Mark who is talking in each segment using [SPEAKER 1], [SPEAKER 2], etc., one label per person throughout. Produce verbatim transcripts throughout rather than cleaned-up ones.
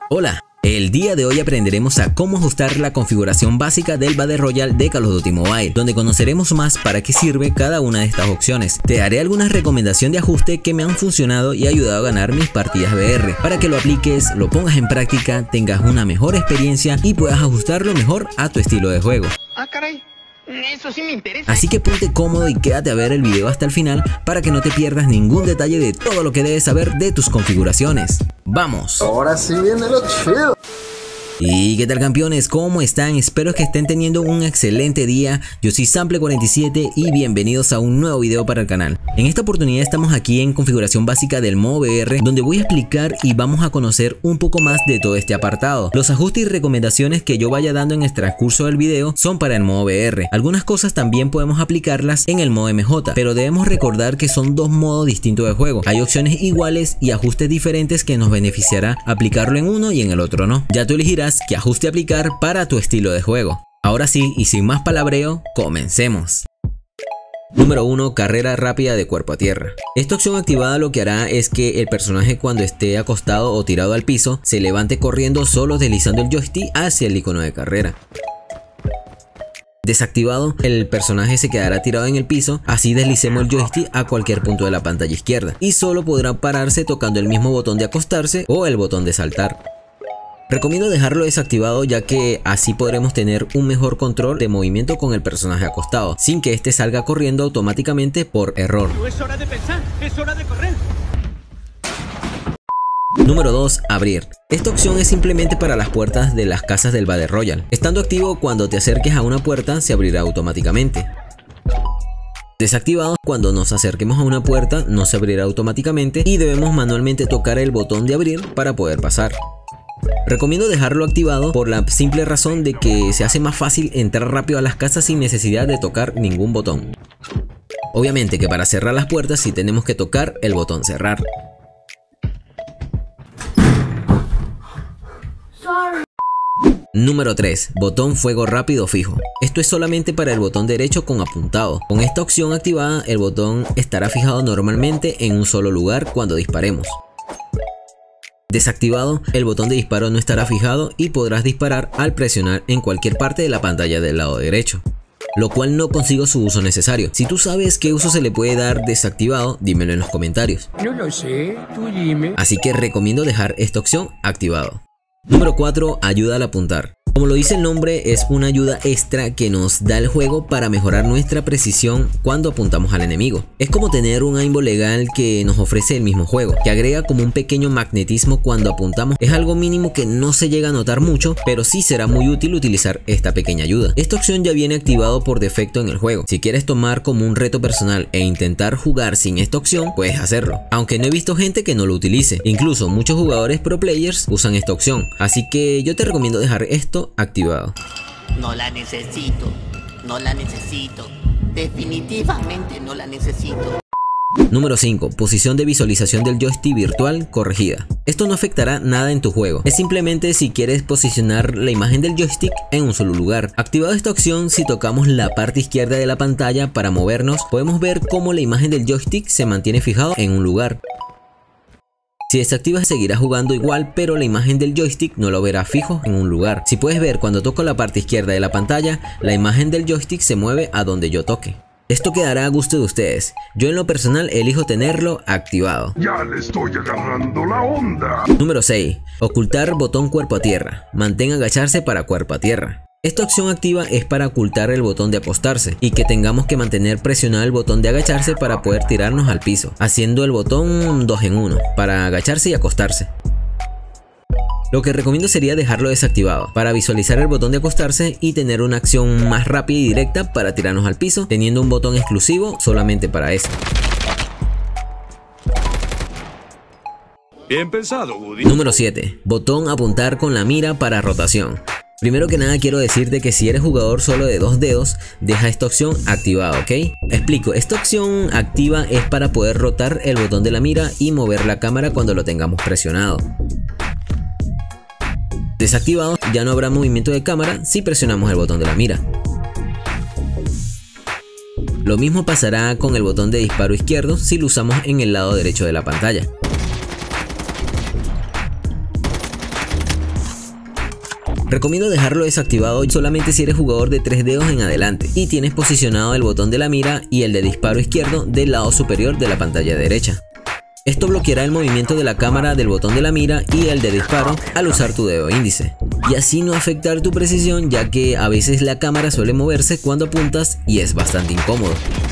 [SPEAKER 1] Hola, el día de hoy aprenderemos a cómo ajustar la configuración básica del Battle Royale de Call of Duty Mobile, donde conoceremos más para qué sirve cada una de estas opciones. Te daré algunas recomendaciones de ajuste que me han funcionado y ayudado a ganar mis partidas V R, para que lo apliques, lo pongas en práctica, tengas una mejor experiencia y puedas ajustarlo mejor a tu estilo de juego.
[SPEAKER 2] Ah, caray. Eso sí me interesa.
[SPEAKER 1] Así que ponte cómodo y quédate a ver el video hasta el final para que no te pierdas ningún detalle de todo lo que debes saber de tus configuraciones. ¡Vamos!
[SPEAKER 3] Ahora sí viene lo chido.
[SPEAKER 1] ¿Y qué tal, campeones? ¿Cómo están? Espero que estén teniendo un excelente día. Yo soy Sample cuarenta y siete y bienvenidos a un nuevo video para el canal. En esta oportunidad estamos aquí en configuración básica del modo V R, donde voy a explicar y vamos a conocer un poco más de todo este apartado. Los ajustes y recomendaciones que yo vaya dando en el transcurso del video son para el modo V R. Algunas cosas también podemos aplicarlas en el modo M J, pero debemos recordar que son dos modos distintos de juego. Hay opciones iguales y ajustes diferentes que nos beneficiará aplicarlo en uno y en el otro no. Ya tú elegirás qué ajuste aplicar para tu estilo de juego. Ahora sí, y sin más palabreo, comencemos. Número uno. Carrera rápida de cuerpo a tierra. Esta opción activada lo que hará es que el personaje, cuando esté acostado o tirado al piso, se levante corriendo solo deslizando el joystick hacia el icono de carrera. Desactivado, el personaje se quedará tirado en el piso, así deslicemos el joystick a cualquier punto de la pantalla izquierda y solo podrá pararse tocando el mismo botón de acostarse o el botón de saltar. Recomiendo dejarlo desactivado, ya que así podremos tener un mejor control de movimiento con el personaje acostado, sin que este salga corriendo automáticamente por error.
[SPEAKER 2] No es hora de pensar, es hora de correr.
[SPEAKER 1] Número dos. Abrir. Esta opción es simplemente para las puertas de las casas del Battle Royale. Estando activo, cuando te acerques a una puerta se abrirá automáticamente. Desactivado, cuando nos acerquemos a una puerta no se abrirá automáticamente y debemos manualmente tocar el botón de abrir para poder pasar. Recomiendo dejarlo activado por la simple razón de que se hace más fácil entrar rápido a las casas sin necesidad de tocar ningún botón. Obviamente que para cerrar las puertas sí tenemos que tocar el botón cerrar. Número tres. Botón fuego rápido fijo. Esto es solamente para el botón derecho con apuntado. Con esta opción activada, el botón estará fijado normalmente en un solo lugar cuando disparemos. Desactivado, el botón de disparo no estará fijado y podrás disparar al presionar en cualquier parte de la pantalla del lado derecho, lo cual no consigo su uso necesario. Si tú sabes qué uso se le puede dar desactivado, dímelo en los comentarios.
[SPEAKER 2] No lo sé, tú dime.
[SPEAKER 1] Así que recomiendo dejar esta opción activado. Número cuatro. Ayuda al apuntar. Como lo dice el nombre, es una ayuda extra que nos da el juego para mejorar nuestra precisión cuando apuntamos al enemigo. Es como tener un aimbot legal que nos ofrece el mismo juego, que agrega como un pequeño magnetismo cuando apuntamos. Es algo mínimo que no se llega a notar mucho, pero sí será muy útil utilizar esta pequeña ayuda. Esta opción ya viene activado por defecto en el juego. Si quieres tomar como un reto personal e intentar jugar sin esta opción, puedes hacerlo, aunque no he visto gente que no lo utilice. Incluso muchos jugadores pro players usan esta opción, así que yo te recomiendo dejar esto activado.
[SPEAKER 4] No la necesito, no la necesito, definitivamente no la necesito.
[SPEAKER 1] Número cinco. Posición de visualización del joystick virtual corregida. Esto no afectará nada en tu juego, es simplemente si quieres posicionar la imagen del joystick en un solo lugar. Activado esta opción, si tocamos la parte izquierda de la pantalla para movernos, podemos ver cómo la imagen del joystick se mantiene fijado en un lugar. Si desactivas seguirás jugando igual, pero la imagen del joystick no lo verá fijo en un lugar. Si puedes ver, cuando toco la parte izquierda de la pantalla, la imagen del joystick se mueve a donde yo toque. Esto quedará a gusto de ustedes. Yo en lo personal elijo tenerlo activado.
[SPEAKER 3] Ya le estoy agarrando la onda.
[SPEAKER 1] Número seis. Ocultar botón cuerpo a tierra. Mantén agacharse para cuerpo a tierra. Esta opción activa es para ocultar el botón de acostarse y que tengamos que mantener presionado el botón de agacharse para poder tirarnos al piso, haciendo el botón dos en uno para agacharse y acostarse. Lo que recomiendo sería dejarlo desactivado para visualizar el botón de acostarse y tener una acción más rápida y directa para tirarnos al piso, teniendo un botón exclusivo solamente para eso.
[SPEAKER 5] Bien pensado, Woody.
[SPEAKER 1] Número siete. Botón apuntar con la mira para rotación. Primero que nada quiero decirte que si eres jugador solo de dos dedos, deja esta opción activada, ¿ok? Explico, esta opción activa es para poder rotar el botón de la mira y mover la cámara cuando lo tengamos presionado. Desactivado, ya no habrá movimiento de cámara si presionamos el botón de la mira. Lo mismo pasará con el botón de disparo izquierdo si lo usamos en el lado derecho de la pantalla. Recomiendo dejarlo desactivado solamente si eres jugador de tres dedos en adelante y tienes posicionado el botón de la mira y el de disparo izquierdo del lado superior de la pantalla derecha. Esto bloqueará el movimiento de la cámara del botón de la mira y el de disparo al usar tu dedo índice, y así no afectar tu precisión, ya que a veces la cámara suele moverse cuando apuntas y es bastante incómodo.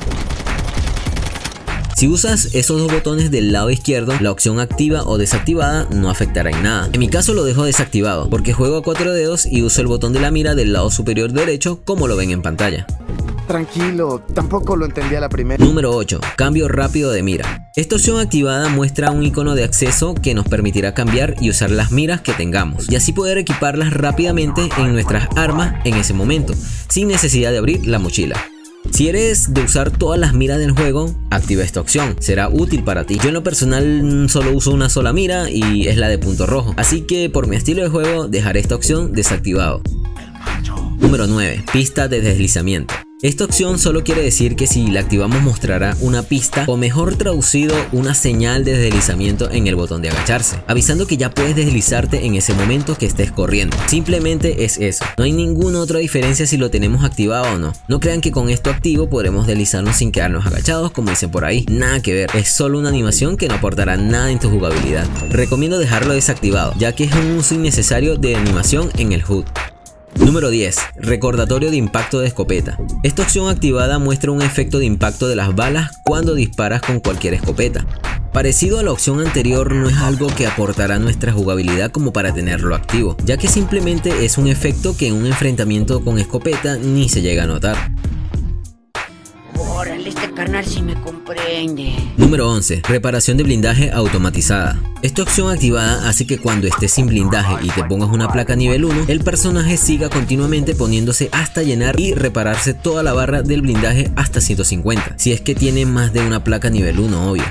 [SPEAKER 1] Si usas esos dos botones del lado izquierdo, la opción activa o desactivada no afectará en nada. En mi caso lo dejo desactivado porque juego a cuatro dedos y uso el botón de la mira del lado superior derecho, como lo ven en pantalla.
[SPEAKER 5] Tranquilo, tampoco lo entendí a la primera.
[SPEAKER 1] Número ocho. Cambio rápido de mira. Esta opción activada muestra un icono de acceso que nos permitirá cambiar y usar las miras que tengamos, y así poder equiparlas rápidamente en nuestras armas en ese momento, sin necesidad de abrir la mochila. Si eres de usar todas las miras del juego, activa esta opción, será útil para ti. Yo en lo personal solo uso una sola mira y es la de punto rojo, así que por mi estilo de juego dejaré esta opción desactivado. Número nueve. Pista de deslizamiento. Esta opción solo quiere decir que si la activamos mostrará una pista, o mejor traducido, una señal de deslizamiento en el botón de agacharse, avisando que ya puedes deslizarte en ese momento que estés corriendo. Simplemente es eso, no hay ninguna otra diferencia si lo tenemos activado o no. No crean que con esto activo podremos deslizarnos sin quedarnos agachados como dicen por ahí, nada que ver, es solo una animación que no aportará nada en tu jugabilidad. Recomiendo dejarlo desactivado, ya que es un uso innecesario de animación en el H U D. Número diez. Recordatorio de impacto de escopeta. Esta opción activada muestra un efecto de impacto de las balas cuando disparas con cualquier escopeta. Parecido a la opción anterior, no es algo que aportará a nuestra jugabilidad como para tenerlo activo, ya que simplemente es un efecto que en un enfrentamiento con escopeta ni se llega a notar.
[SPEAKER 6] Órale, este carnal sí me comprende.
[SPEAKER 1] Número once. Reparación de blindaje automatizada. Esta opción activada hace que cuando estés sin blindaje y te pongas una placa nivel uno, el personaje siga continuamente poniéndose hasta llenar y repararse toda la barra del blindaje hasta ciento cincuenta, si es que tiene más de una placa nivel uno, obvio.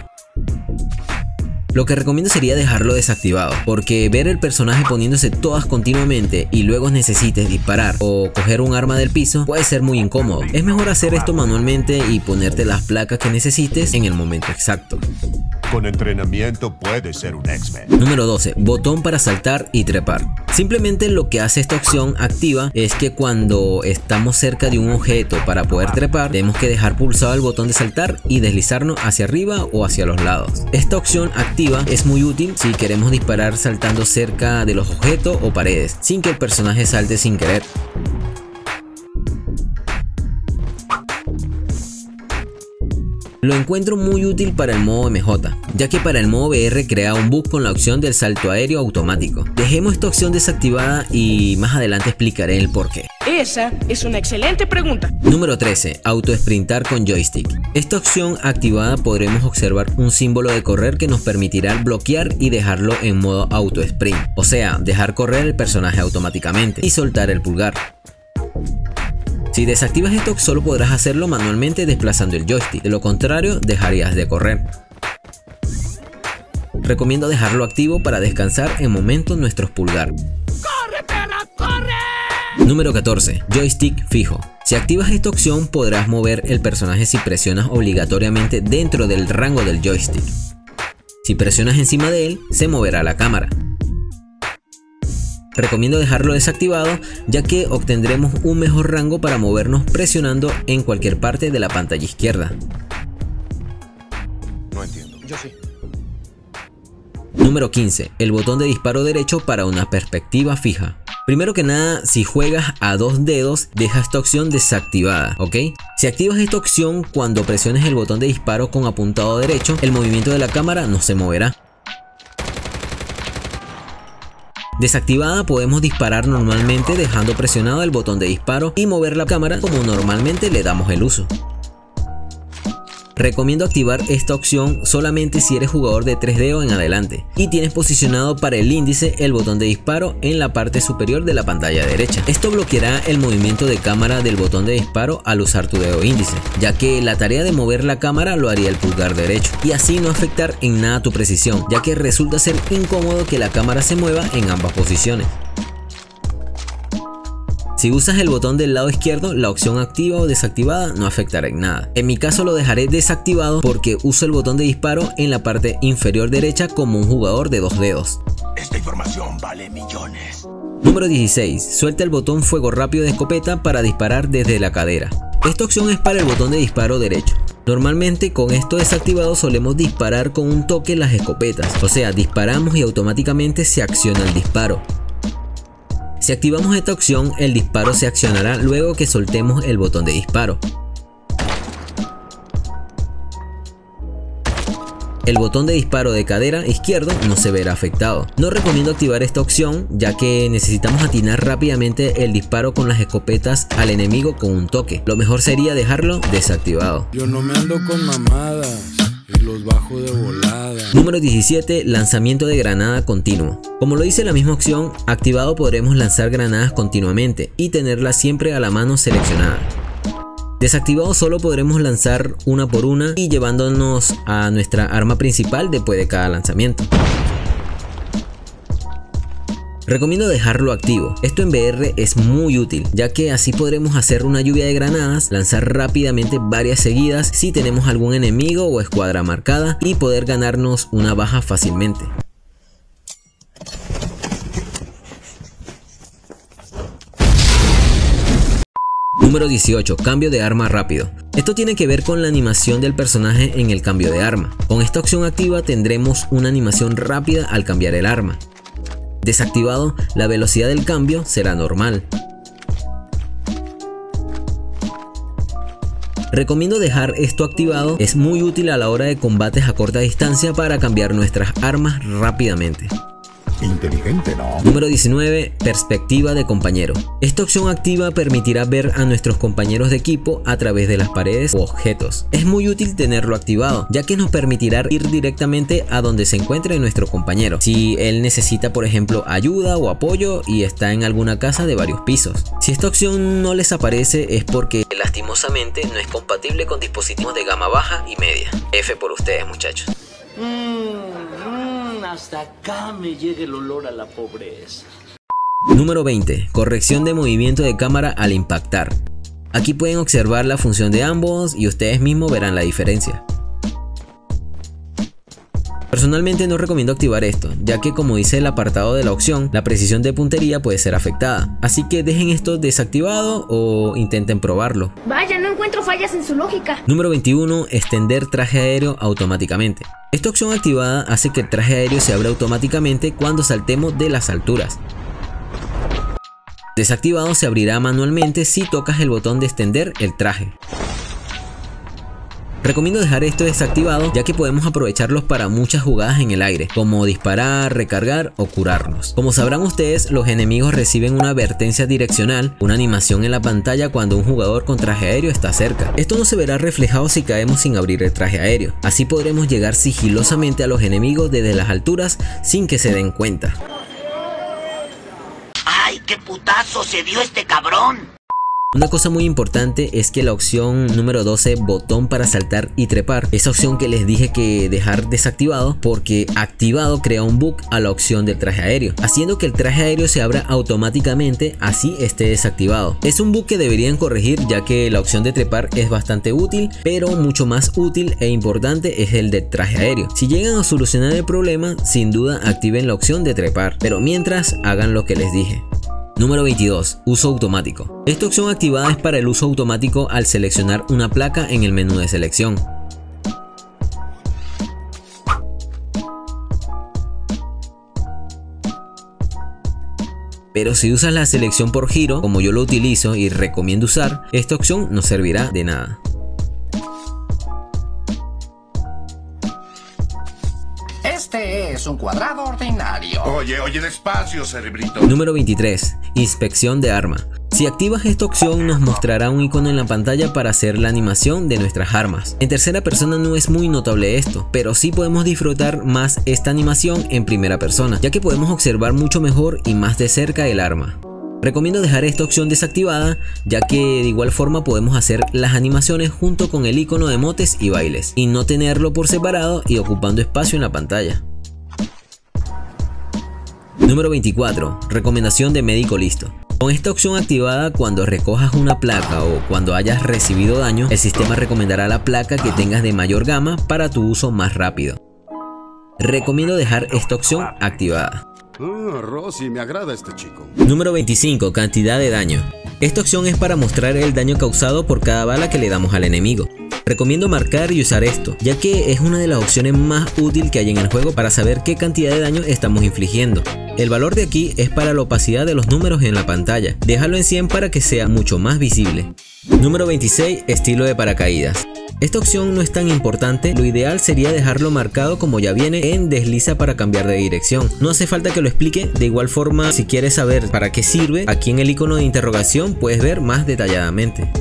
[SPEAKER 1] Lo que recomiendo sería dejarlo desactivado, porque ver el personaje poniéndose todas continuamente y luego necesites disparar o coger un arma del piso puede ser muy incómodo. Es mejor hacer esto manualmente y ponerte las placas que necesites en el momento exacto.
[SPEAKER 7] Con entrenamiento puedes ser un X-Men.
[SPEAKER 1] Número doce. Botón para saltar y trepar. Simplemente lo que hace esta opción activa es que cuando estamos cerca de un objeto para poder trepar, tenemos que dejar pulsado el botón de saltar y deslizarnos hacia arriba o hacia los lados. Esta opción activa es muy útil si queremos disparar saltando cerca de los objetos o paredes, sin que el personaje salte sin querer. Lo encuentro muy útil para el modo M J, ya que para el modo V R crea un bug con la opción del salto aéreo automático. Dejemos esta opción desactivada y más adelante explicaré el porqué.
[SPEAKER 8] Esa es una excelente pregunta.
[SPEAKER 1] Número trece. Auto-sprintar con joystick. Esta opción activada podremos observar un símbolo de correr que nos permitirá bloquear y dejarlo en modo auto-sprint, o sea, dejar correr el personaje automáticamente y soltar el pulgar. Si desactivas esto, solo podrás hacerlo manualmente desplazando el joystick, de lo contrario dejarías de correr. Recomiendo dejarlo activo para descansar en momentos nuestros pulgares.
[SPEAKER 8] ¡Corre, perra, corre!
[SPEAKER 1] Número catorce. Joystick fijo. Si activas esta opción podrás mover el personaje si presionas obligatoriamente dentro del rango del joystick. Si presionas encima de él, se moverá la cámara. Recomiendo dejarlo desactivado, ya que obtendremos un mejor rango para movernos presionando en cualquier parte de la pantalla izquierda.
[SPEAKER 7] No entiendo.
[SPEAKER 5] Yo sí.
[SPEAKER 1] Número quince. El botón de disparo derecho para una perspectiva fija. Primero que nada, si juegas a dos dedos, deja esta opción desactivada, ¿ok? Si activas esta opción cuando presiones el botón de disparo con apuntado derecho, el movimiento de la cámara no se moverá. Desactivada, podemos disparar normalmente dejando presionado el botón de disparo y mover la cámara como normalmente le damos el uso. Recomiendo activar esta opción solamente si eres jugador de tres dedos en adelante y tienes posicionado para el índice el botón de disparo en la parte superior de la pantalla derecha. Esto bloqueará el movimiento de cámara del botón de disparo al usar tu dedo índice, ya que la tarea de mover la cámara lo haría el pulgar derecho, y así no afectar en nada tu precisión, ya que resulta ser incómodo que la cámara se mueva en ambas posiciones. Si usas el botón del lado izquierdo, la opción activa o desactivada no afectará en nada. En mi caso lo dejaré desactivado porque uso el botón de disparo en la parte inferior derecha como un jugador de dos dedos.
[SPEAKER 7] Esta información vale millones.
[SPEAKER 1] Número dieciséis. Suelta el botón fuego rápido de escopeta para disparar desde la cadera. Esta opción es para el botón de disparo derecho. Normalmente con esto desactivado solemos disparar con un toque las escopetas, o sea, disparamos y automáticamente se acciona el disparo. Si activamos esta opción, el disparo se accionará luego que soltemos el botón de disparo. El botón de disparo de cadera izquierdo no se verá afectado. No recomiendo activar esta opción ya que necesitamos atinar rápidamente el disparo con las escopetas al enemigo con un toque. Lo mejor sería dejarlo desactivado.
[SPEAKER 9] Yo no me ando con mamadas y los bajo de volada.
[SPEAKER 1] Número diecisiete. Lanzamiento de granada continuo. Como lo dice la misma opción, activado podremos lanzar granadas continuamente y tenerlas siempre a la mano seleccionada. Desactivado solo podremos lanzar una por una y llevándonos a nuestra arma principal después de cada lanzamiento. Recomiendo dejarlo activo. Esto en V R es muy útil, ya que así podremos hacer una lluvia de granadas, lanzar rápidamente varias seguidas si tenemos algún enemigo o escuadra marcada y poder ganarnos una baja fácilmente. Número dieciocho. Cambio de arma rápido. Esto tiene que ver con la animación del personaje en el cambio de arma. Con esta opción activa tendremos una animación rápida al cambiar el arma. Desactivado, la velocidad del cambio será normal. Recomiendo dejar esto activado, es muy útil a la hora de combates a corta distancia para cambiar nuestras armas rápidamente.
[SPEAKER 7] Inteligente, ¿no?
[SPEAKER 1] Número diecinueve. Perspectiva de compañero. Esta opción activa permitirá ver a nuestros compañeros de equipo a través de las paredes u objetos. Es muy útil tenerlo activado, ya que nos permitirá ir directamente a donde se encuentre nuestro compañero, si él necesita por ejemplo ayuda o apoyo y está en alguna casa de varios pisos. Si esta opción no les aparece es porque lastimosamente no es compatible con dispositivos de gama baja y media. F por ustedes, muchachos.
[SPEAKER 10] Mm, mm, hasta acá me llega el olor a la pobreza.
[SPEAKER 1] Número veinte. Corrección de movimiento de cámara al impactar. Aquí pueden observar la función de ambos y ustedes mismos verán la diferencia. Personalmente no recomiendo activar esto, ya que como dice el apartado de la opción, la precisión de puntería puede ser afectada. Así que dejen esto desactivado o intenten probarlo.
[SPEAKER 11] Vaya, no encuentro fallas en su lógica.
[SPEAKER 1] Número veintiuno. Extender traje aéreo automáticamente. Esta opción activada hace que el traje aéreo se abra automáticamente cuando saltemos de las alturas. Desactivado, se abrirá manualmente si tocas el botón de extender el traje. Recomiendo dejar esto desactivado ya que podemos aprovecharlos para muchas jugadas en el aire, como disparar, recargar o curarnos. Como sabrán ustedes, los enemigos reciben una advertencia direccional, una animación en la pantalla cuando un jugador con traje aéreo está cerca. Esto no se verá reflejado si caemos sin abrir el traje aéreo. Así podremos llegar sigilosamente a los enemigos desde las alturas sin que se den cuenta.
[SPEAKER 4] ¡Ay, qué putazo se dio este cabrón!
[SPEAKER 1] Una cosa muy importante es que la opción número doce, botón para saltar y trepar, esa opción que les dije que dejar desactivado porque activado crea un bug a la opción del traje aéreo, haciendo que el traje aéreo se abra automáticamente así esté desactivado. Es un bug que deberían corregir ya que la opción de trepar es bastante útil, pero mucho más útil e importante es el del traje aéreo. Si llegan a solucionar el problema, sin duda activen la opción de trepar, pero mientras hagan lo que les dije. Número veintidós. Uso automático. Esta opción activada es para el uso automático al seleccionar una placa en el menú de selección. Pero si usas la selección por giro, como yo lo utilizo y recomiendo usar, esta opción no servirá de nada.
[SPEAKER 12] Este es un cuadrado ordinario.
[SPEAKER 7] Oye, oye, despacio, cerebrito.
[SPEAKER 1] Número veintitrés. Inspección de arma. Si activas esta opción nos mostrará un icono en la pantalla para hacer la animación de nuestras armas. En tercera persona no es muy notable esto, pero sí podemos disfrutar más esta animación en primera persona, ya que podemos observar mucho mejor y más de cerca el arma. Recomiendo dejar esta opción desactivada, ya que de igual forma podemos hacer las animaciones junto con el icono de emotes y bailes, y no tenerlo por separado y ocupando espacio en la pantalla. Número veinticuatro. Recomendación de médico listo. Con esta opción activada, cuando recojas una placa o cuando hayas recibido daño, el sistema recomendará la placa que tengas de mayor gama para tu uso más rápido. Recomiendo dejar esta opción activada.
[SPEAKER 13] Ah, Rosy, me agrada este chico.
[SPEAKER 1] Número veinticinco. Cantidad de daño. Esta opción es para mostrar el daño causado por cada bala que le damos al enemigo. Recomiendo marcar y usar esto, ya que es una de las opciones más útiles que hay en el juego para saber qué cantidad de daño estamos infligiendo. El valor de aquí es para la opacidad de los números en la pantalla. Déjalo en cien para que sea mucho más visible. Número veintiséis. Estilo de paracaídas. Esta opción no es tan importante, lo ideal sería dejarlo marcado como ya viene en desliza para cambiar de dirección. No hace falta que lo explique, de igual forma si quieres saber para qué sirve, aquí en el icono de interrogación puedes ver más detalladamente.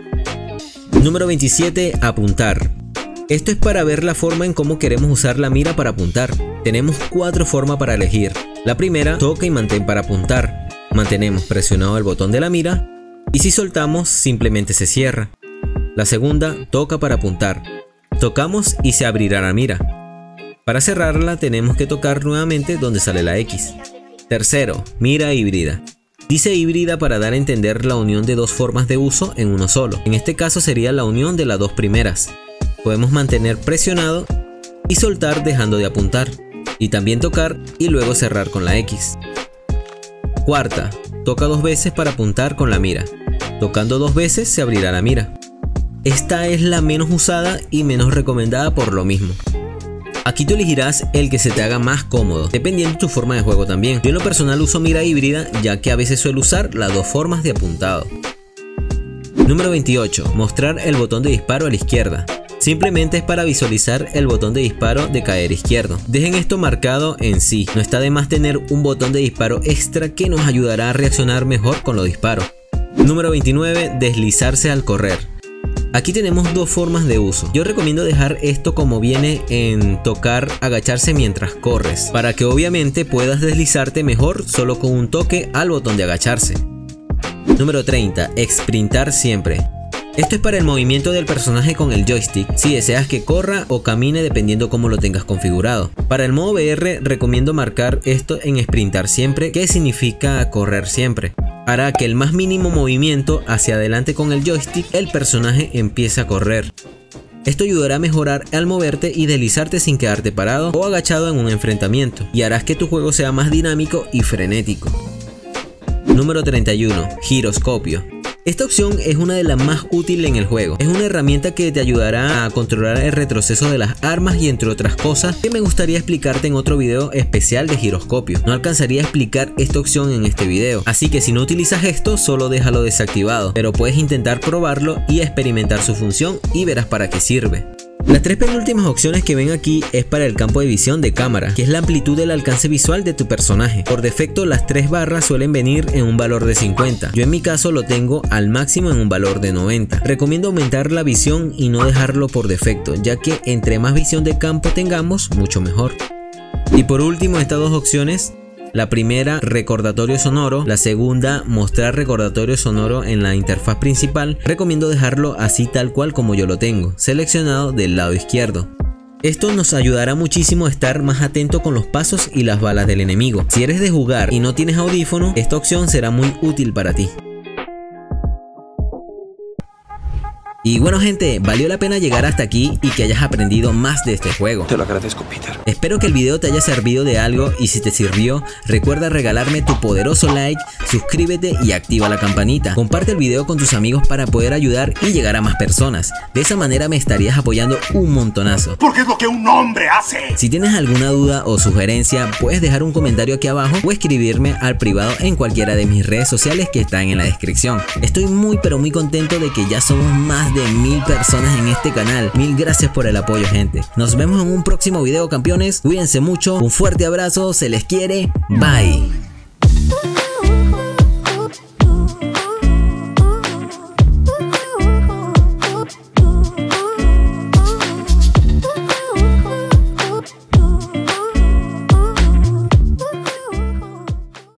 [SPEAKER 1] Número veintisiete. Apuntar. Esto es para ver la forma en cómo queremos usar la mira para apuntar. Tenemos cuatro formas para elegir. La primera, toca y mantén para apuntar. Mantenemos presionado el botón de la mira y si soltamos simplemente se cierra. La segunda, toca para apuntar. Tocamos y se abrirá la mira. Para cerrarla tenemos que tocar nuevamente donde sale la X. Tercero, mira híbrida. Dice híbrida para dar a entender la unión de dos formas de uso en uno solo. En este caso sería la unión de las dos primeras. Podemos mantener presionado y soltar dejando de apuntar. Y también tocar y luego cerrar con la X. Cuarta, toca dos veces para apuntar con la mira. Tocando dos veces se abrirá la mira. Esta es la menos usada y menos recomendada por lo mismo. Aquí tú elegirás el que se te haga más cómodo, dependiendo de tu forma de juego también. Yo en lo personal uso mira híbrida, ya que a veces suelo usar las dos formas de apuntado. Número veintiocho. Mostrar el botón de disparo a la izquierda. Simplemente es para visualizar el botón de disparo de caer izquierdo. Dejen esto marcado en sí, no está de más tener un botón de disparo extra que nos ayudará a reaccionar mejor con los disparos. Número veintinueve. Deslizarse al correr. Aquí tenemos dos formas de uso. Yo recomiendo dejar esto como viene en tocar agacharse mientras corres, para que obviamente puedas deslizarte mejor solo con un toque al botón de agacharse. Número treinta. Sprintar siempre. Esto es para el movimiento del personaje con el joystick, si deseas que corra o camine dependiendo cómo lo tengas configurado. Para el modo V R recomiendo marcar esto en sprintar siempre, que significa correr siempre. Hará que el más mínimo movimiento hacia adelante con el joystick, el personaje empiece a correr. Esto ayudará a mejorar al moverte y deslizarte sin quedarte parado o agachado en un enfrentamiento, y harás que tu juego sea más dinámico y frenético. Número treinta y uno. Giroscopio. Esta opción es una de las más útiles en el juego. Es una herramienta que te ayudará a controlar el retroceso de las armas y entre otras cosas que me gustaría explicarte en otro video especial de giroscopio. No alcanzaría a explicar esta opción en este video, así que si no utilizas esto solo déjalo desactivado, pero puedes intentar probarlo y experimentar su función y verás para qué sirve. Las tres penúltimas opciones que ven aquí es para el campo de visión de cámara, que es la amplitud del alcance visual de tu personaje. Por defecto las tres barras suelen venir en un valor de cincuenta, yo en mi caso lo tengo al máximo en un valor de noventa. Recomiendo aumentar la visión y no dejarlo por defecto, ya que entre más visión de campo tengamos, mucho mejor. Y por último estas dos opciones. La primera, recordatorio sonoro. La segunda, mostrar recordatorio sonoro en la interfaz principal. Recomiendo dejarlo así tal cual como yo lo tengo, seleccionado del lado izquierdo. Esto nos ayudará muchísimo a estar más atento con los pasos y las balas del enemigo. Si eres de jugar y no tienes audífono, esta opción será muy útil para ti. Y bueno gente, valió la pena llegar hasta aquí y que hayas aprendido más de este juego.
[SPEAKER 14] Te lo agradezco, Peter.
[SPEAKER 1] Espero que el video te haya servido de algo y si te sirvió, recuerda regalarme tu poderoso like, suscríbete y activa la campanita. Comparte el video con tus amigos para poder ayudar y llegar a más personas. De esa manera me estarías apoyando un montonazo.
[SPEAKER 7] Porque es lo que un hombre hace.
[SPEAKER 1] Si tienes alguna duda o sugerencia, puedes dejar un comentario aquí abajo o escribirme al privado en cualquiera de mis redes sociales que están en la descripción. Estoy muy pero muy contento de que ya somos más de mil personas en este canal. Mil gracias por el apoyo gente. Nos vemos en un próximo video campeones. Cuídense mucho. Un fuerte abrazo. Se les quiere. Bye.